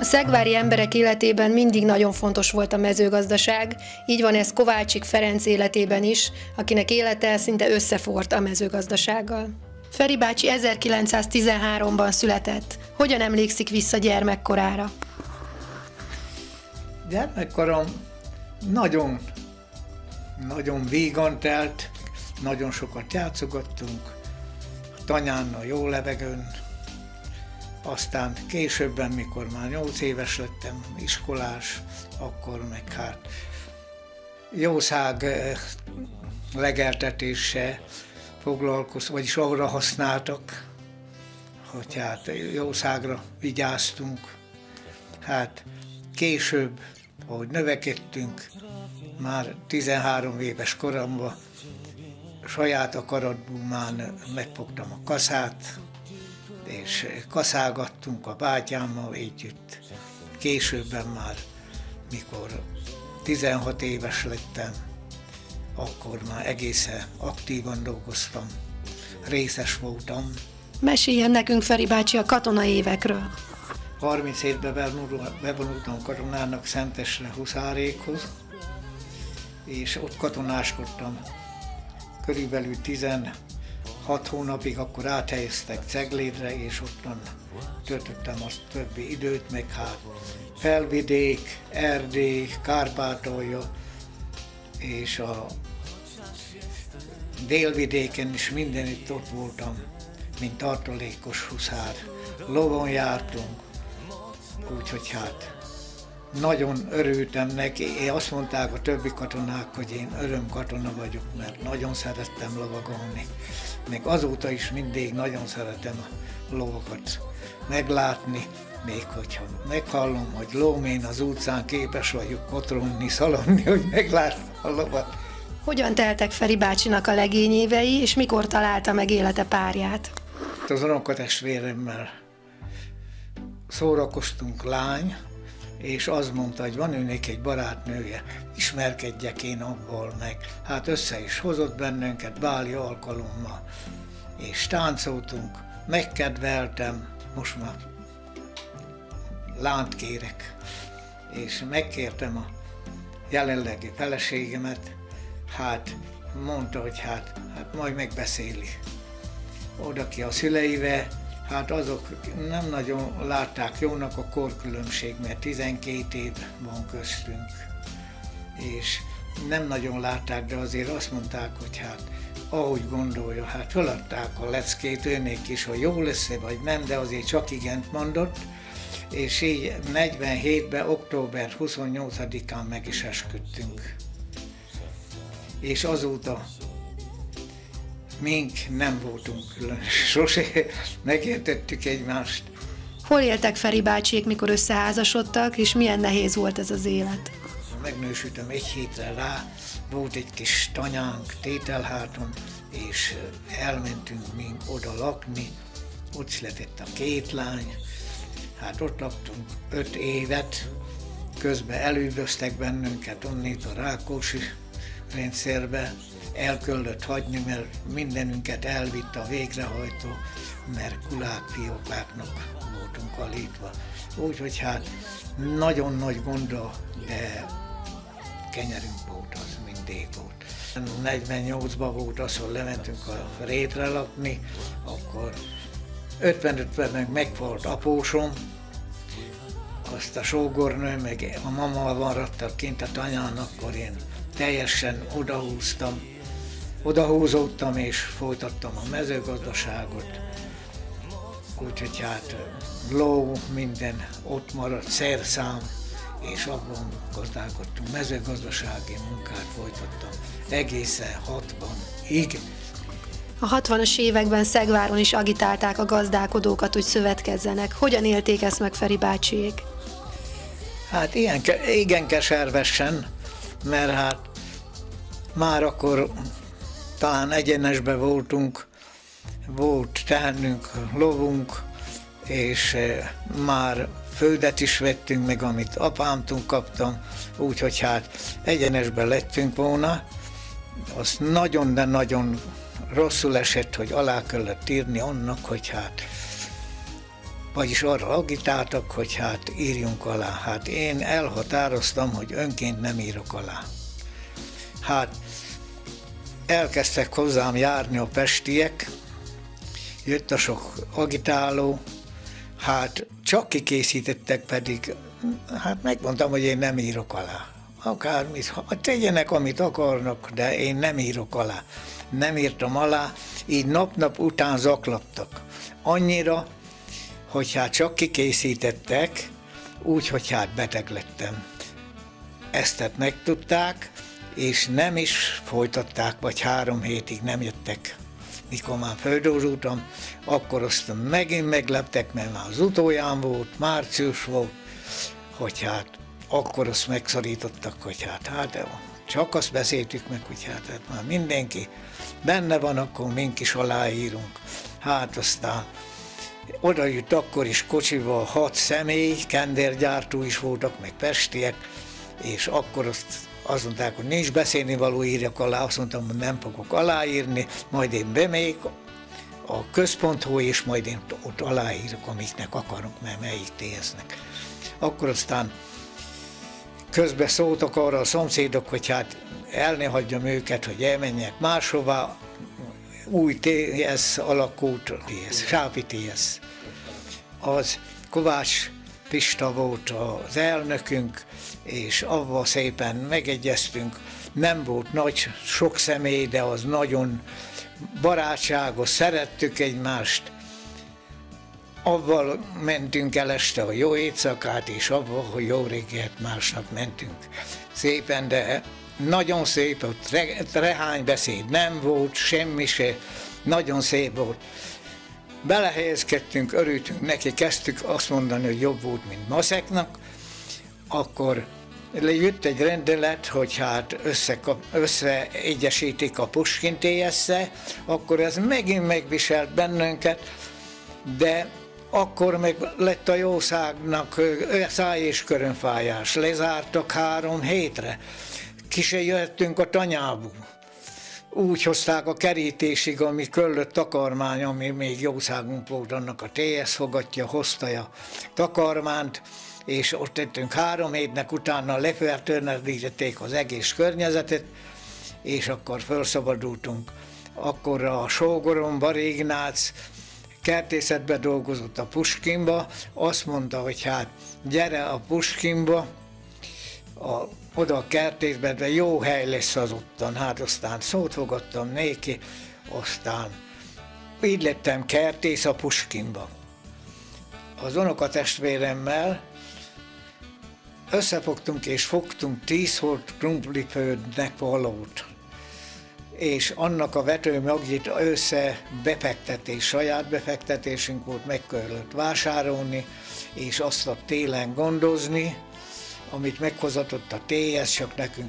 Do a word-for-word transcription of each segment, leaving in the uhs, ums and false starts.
A szegvári emberek életében mindig nagyon fontos volt a mezőgazdaság, így van ez Kovácsik Ferenc életében is, akinek élete szinte összeforrt a mezőgazdasággal. Feri bácsi ezerkilencszáztizenháromban született. Hogyan emlékszik vissza gyermekkorára? Gyermekkorom nagyon, nagyon vígan telt, nagyon sokat játszogattunk, a tanyán, jó levegőn. Aztán későbben, mikor már nyolc éves lettem, iskolás, akkor meg hát jószág legeltetése foglalkoztam, vagyis arra használtak, hogy hát jószágra vigyáztunk. Hát később, ahogy növekedtünk, már tizenhárom éves koromban saját akaratból már megfogtam a kaszát, és kaszálgattunk a bátyámmal együtt. Későbben már, mikor tizenhat éves lettem, akkor már egészen aktívan dolgoztam, részes voltam. Meséljen nekünk, Feri bácsi, a katonai évekről. harminchétben bevonultam katonának Szentesre huszárékhoz, és ott katonáskodtam körülbelül tizenhat hónapig, akkor áthelyeztek Ceglédre, és ottan töltöttem azt többi időt, meg hát Felvidék, Erdély, Kárpátalja, és a délvidéken is mindenütt ott voltam, mint tartalékos huszár. Lovon jártunk, úgyhogy hát nagyon örültem neki. Én azt mondták a többi katonák, hogy én örömkatona vagyok, mert nagyon szerettem lovagolni. Még azóta is mindig nagyon szeretem a lovakat meglátni, még hogyha meghallom, hogy lómén az utcán képes vagyok kotronni, szaladni, hogy meglátom a lovat. Hogyan teltek Feri bácsinak a legényévei, és mikor találta meg élete párját? Az unokatestvéremmel szórakoztunk, lány, és az mondta, hogy van őnek egy barátnője, ismerkedjek én abból meg. Hát össze is hozott bennünket báli alkalommal, és táncoltunk, megkedveltem, most már lányt kérek, és megkértem a jelenlegi feleségemet, hát mondta, hogy hát, hát majd megbeszéli. Oda ki a szüleivel, hát azok nem nagyon látták jónak a korkülönbség, mert tizenkét év van köztünk, és nem nagyon látták, de azért azt mondták, hogy hát ahogy gondolja, hát feladták a leckét őnék is, hogy jó lesz-e vagy nem, de azért csak igent mondott, és így negyvenhétben, október huszonnyolcadikán meg is esküdtünk. És azóta mink nem voltunk különös, sose megértettük egymást. Hol éltek Feri bácsiék, mikor összeházasodtak, és milyen nehéz volt ez az élet? Megnősültem egy hétre rá, volt egy kis tanyánk Tételháton, és elmentünk mink oda lakni, ott született a két lány, hát ott laktunk öt évet, közben elüldöztek bennünket onnét a Rákóczi rendszerbe, el kellett hagyni, mert mindenünket elvitt a végrehajtó, mert kulák-fiókáknak voltunk alítva. Úgyhogy hát nagyon nagy gondol, de kenyerünk volt, az mindig volt. negyvennyolcban volt az, hogy lementünk a rétre lakni, akkor ötvenötben meg megvolt apósom, azt a sógornő, meg a mama maradtak kint a tanyán, akkor én teljesen odahúztam, odahúzódtam és folytattam a mezőgazdaságot. Úgyhogy hát ló, minden ott maradt, szerszám, és abban gazdálkodtunk, mezőgazdasági munkát folytattam egészen hatvanig. A hatvanas években Szegváron is agitálták a gazdálkodókat, hogy szövetkezzenek. Hogyan élték ezt meg Feri bácsiék? Hát ilyen, igen keservesen, mert hát már akkor talán egyenesben voltunk, volt tehenünk, lovunk, és már földet is vettünk meg, amit apámtól kaptam, úgyhogy hát egyenesben lettünk volna. Az nagyon, de nagyon rosszul esett, hogy alá kellett írni annak, hogy hát vagyis arra agitáltak, hogy hát írjunk alá. Hát én elhatároztam, hogy önként nem írok alá. Hát elkezdtek hozzám járni a pestiek, jött a sok agitáló, hát csak kikészítettek, pedig hát megmondtam, hogy én nem írok alá. Akármit, tegyenek, amit akarnak, de én nem írok alá. Nem írtam alá, így nap-nap után zaklattak. Annyira, hogy hát csak kikészítettek, úgy, hogy hát beteg lettem. Ezt megtudták, és nem is folytatták, vagy három hétig nem jöttek. Mikor már földózultam, akkor aztán megint megleptek, mert már az utolján volt, március volt, hogy hát akkor azt megszorítottak, hogy hát, hát csak azt beszéltük meg, hogy hát, hát már mindenki benne van, akkor mink is aláírunk. Hát aztán oda jött akkor is kocsival hat személy, kendergyártó is voltak, meg pestiek, és akkor azt, azt mondták, hogy nincs beszélnivaló, írjak alá, azt mondtam, hogy nem fogok aláírni, majd én bemegyek a központhoz, és majd én ott aláírok, amiknek akarok, mert melyik téznek. Akkor aztán közben szóltak arra a szomszédok, hogy hát el ne hagyjam őket, hogy elmenjek máshová, új té es alakult, té es, Sápi té es. Az Kovács Pista volt az elnökünk, és avval szépen megegyeztünk. Nem volt nagy, sok személy, de az nagyon barátságos, szerettük egymást. Avval mentünk el este a jó éjszakát, és avval, hogy jó reggelt másnap mentünk. Szépen, de nagyon szép, ott rehány beszéd nem volt, semmi se, nagyon szép volt. Belehelyezkedtünk, örültünk neki, kezdtük azt mondani, hogy jobb volt, mint maszeknak. Akkor jött egy rendelet, hogy hát összekap, összeegyesítik a Puskin té es-szel, akkor ez megint megviselt bennünket, de akkor meg lett a jószágnak száj és körönfájás, lezártak három hétre, ki se jöttünk a tanyából. Úgy hozták a kerítésig, ami köllött takarmány, ami még jószágunk volt, annak a té es fogatja, hozta a takarmányt, és ott tettünk három hétnek, utána lefertőnedítették az egész környezetet, és akkor felszabadultunk. Akkor a sógorom, Bari Ignác, kertészetben dolgozott a Puskinba, azt mondta, hogy hát gyere a Puskinba, a, oda a kertészben, de jó hely lesz az ottan. Hát aztán szót fogadtam néki, aztán így lettem kertész a Puskinba. Az unokatestvéremmel összefogtunk és fogtunk tíz holt krumpliföldnek valót. És annak a vetőmagjit össze befektetés, saját befektetésünk volt, meg kellett vásárolni, és azt a télen gondozni, amit meghozatott a té es, csak nekünk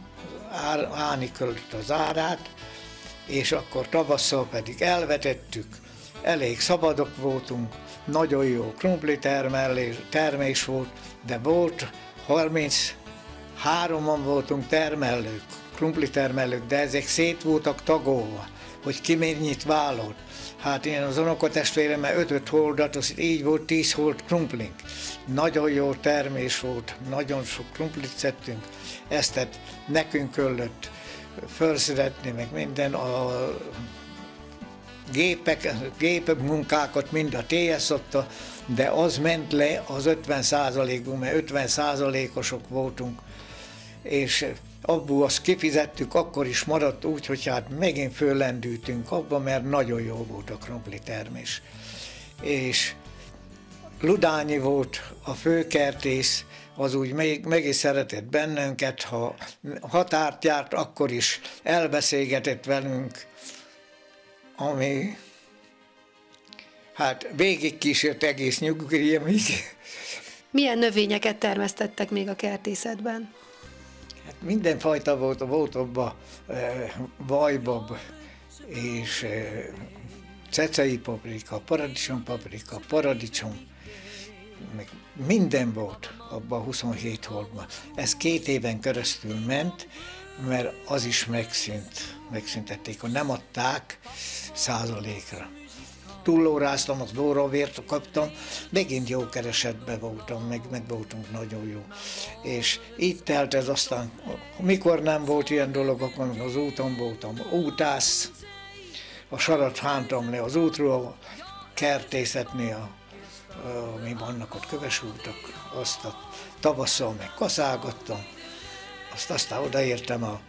állni kellett az árát, és akkor tavasszal pedig elvetettük, elég szabadok voltunk, nagyon jó krumpli termés volt, de volt harminchároman voltunk termelők, krumpli termelők, de ezek szét voltak tagolva, hogy ki mennyit vállalt. Hát én az unokatestvéremmel öt-öt holdat, az így volt tíz holt krumplink. Nagyon jó termés volt, nagyon sok krumplit szedtünk, ezt nekünk kellett felszedetni, meg minden, a gépek, gépek munkákat mind a té es adta, de az ment le az ötven százalékból, mert ötven százalékosok voltunk, és abból azt kifizettük, akkor is maradt úgy, hogy hát megint föllendültünk abba, mert nagyon jó volt a krumpli termés. És Ludányi volt a főkertész, az úgy meg, meg is szeretett bennünket, ha határt járt, akkor is elbeszélgetett velünk, ami hát végig kísért egész nyugdíjamig. Milyen növényeket termesztettek még a kertészetben? Hát mindenfajta volt, volt abban e, vajbab és e, cecei paprika, paradicsompaprika, paradicsom, meg minden volt abban a huszonhét holtban. Ez két éven keresztül ment, mert az is megszűnt, megszüntették, hogy nem adták százalékra. túllóráztam, az lóravért kaptam, megint jó keresetben voltam, meg, meg voltunk nagyon jó. És így telt ez aztán, mikor nem volt ilyen dolog, akkor az úton voltam, útász, a sarat hántam le az útról, kertészetnél, mi vannak ott kövesútak, azt a tavasszal meg kaszálgattam, azt aztán odaértem a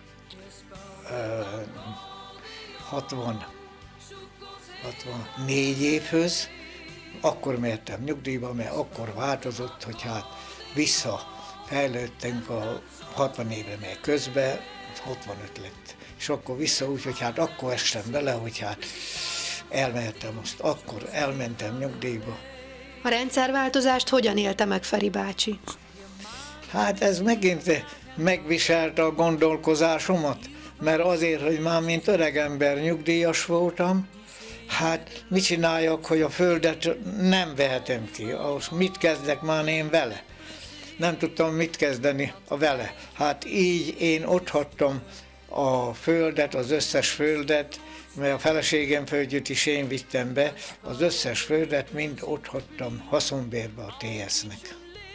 hatvan, hatvannégy évhöz, akkor mehettem nyugdíjba, mert akkor változott, hogy hát visszafejlődtünk a hatvan évre, mert közben hatvanöt lett. És akkor vissza úgy, hogy hát akkor estem bele, hogy hát elmehettem azt, akkor elmentem nyugdíjba. A rendszerváltozást hogyan élte meg Feri bácsi? Hát ez megint megviselte a gondolkozásomat, mert azért, hogy már mint öregember nyugdíjas voltam, hát mit csináljak, hogy a földet nem vehetem ki, ahhoz mit kezdek már én vele? Nem tudtam mit kezdeni a vele. Hát így én otthagytam a földet, az összes földet, mert a feleségem földjét is én vittem be, az összes földet mind otthagytam haszonbérbe a té es-nek.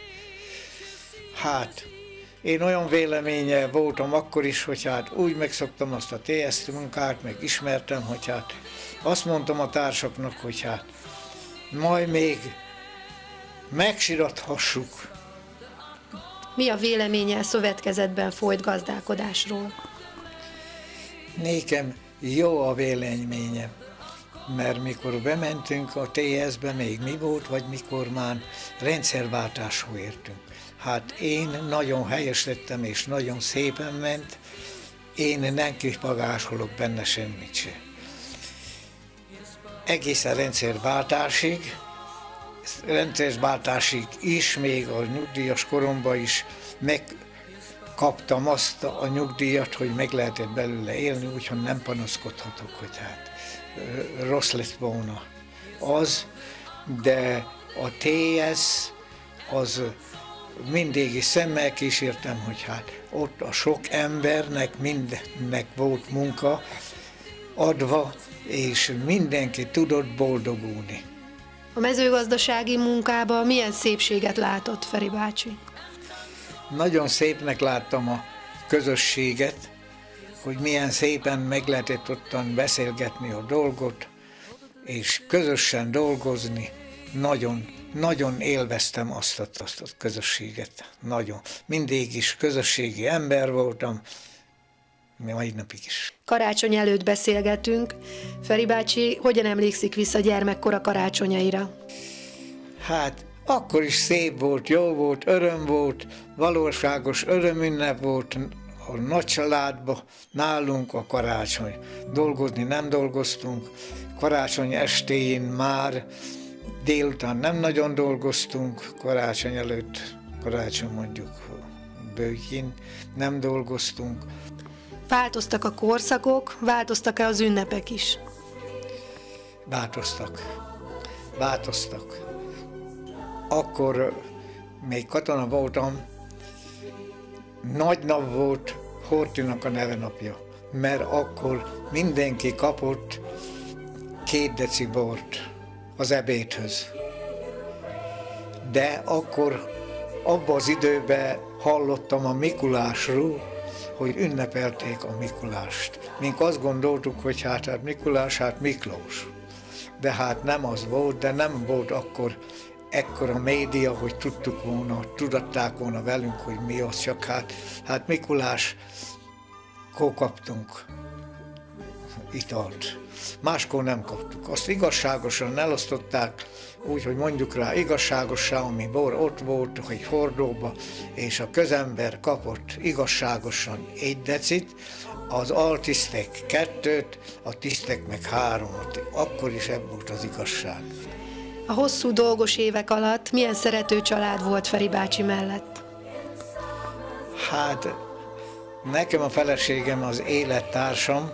Hát, én olyan véleménye voltam akkor is, hogy hát úgy megszoktam azt a té es munkát, meg ismertem, hogy hát azt mondtam a társaknak, hogy hát majd még megsirathassuk. Mi a véleménye a szövetkezetben folyt gazdálkodásról? Nékem jó a véleményem, mert mikor bementünk a té es-be, még mi volt, vagy mikor már rendszerváltáshoz értünk. Hát én nagyon helyes lettem, és nagyon szépen ment, én nem kipagásolok benne semmit se. Egészen rendszerváltásig, rendszerváltásig is, még a nyugdíjas koromban is megkaptam azt a nyugdíjat, hogy meg lehetett belőle élni, úgyhogy nem panaszkodhatok, hogy hát rossz lett volna az, de a té es az mindig is szemmel kísértem, hogy hát ott a sok embernek mindennek volt munka adva, és mindenki tudott boldogulni. A mezőgazdasági munkában milyen szépséget látott Feri bácsi? Nagyon szépnek láttam a közösséget, hogy milyen szépen meg lehetett ottan beszélgetni a dolgot, és közösen dolgozni. Nagyon, nagyon élveztem azt a, azt a közösséget. Nagyon. Mindig is közösségi ember voltam, mai napig is. Karácsony előtt beszélgetünk. Feri bácsi hogyan emlékszik vissza gyermekkora karácsonyaira? Hát akkor is szép volt, jó volt, öröm volt, valóságos örömünnep volt a nagy családban, nálunk a karácsony. Dolgozni nem dolgoztunk, karácsony estéjén már délután nem nagyon dolgoztunk, karácsony előtt, karácsony mondjuk bőjén nem dolgoztunk. Változtak a korszakok, változtak-e az ünnepek is? Változtak. Változtak. Akkor még katona voltam, nagy nap volt Horthynak a nevenapja, mert akkor mindenki kapott két deci bort az ebédhöz. De akkor abban az időben hallottam a Mikulásról, hogy ünnepelték a Mikulást. Mink azt gondoltuk, hogy hát, hát Mikulás, hát Miklós. De hát nem az volt, de nem volt akkor ekkora média, hogy tudtuk volna, tudatták volna velünk, hogy mi az, csak hát, hát Mikulás, kó kaptunk italt. Máskor nem kaptuk. Azt igazságosan elosztották, úgy, hogy mondjuk rá igazságosan, ami bor ott volt, hogy hordóba, és a közember kapott igazságosan egy decit, az altisztek kettőt, a tisztek meg háromot. Akkor is ebb volt az igazság. A hosszú dolgos évek alatt milyen szerető család volt Feri bácsi mellett? Hát nekem a feleségem az élettársam,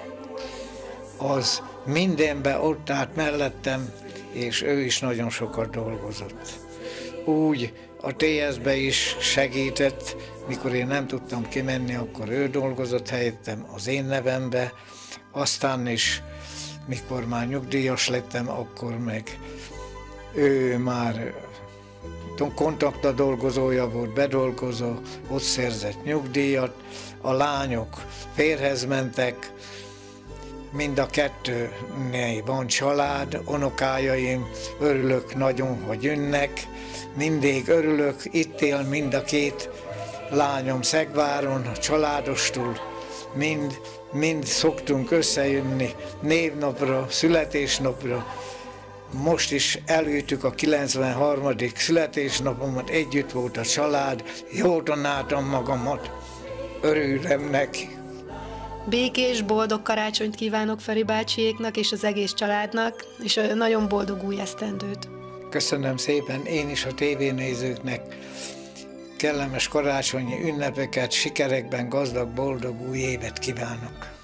az mindenben ott állt mellettem, és ő is nagyon sokat dolgozott. Úgy a té es-be is segített, mikor én nem tudtam kimenni, akkor ő dolgozott helyettem az én nevembe, aztán is mikor már nyugdíjas lettem, akkor meg ő már kontakta dolgozója volt, bedolgozó, ott szerzett nyugdíjat, a lányok férhez mentek, mind a kettőnél van család, unokájaim, örülök nagyon, hogy jönnek, mindig örülök, itt él mind a két lányom Szegváron, családostul, mind, mind szoktunk összejönni névnapra, születésnapra. Most is elütük a kilencvenharmadik születésnapomat, együtt volt a család, jól tanáltam magamat, örültem neki. Békés, boldog karácsonyt kívánok Feri bácsiéknak és az egész családnak, és nagyon boldog új esztendőt. Köszönöm szépen én is a tévénézőknek, kellemes karácsonyi ünnepeket, sikerekben gazdag, boldog új évet kívánok.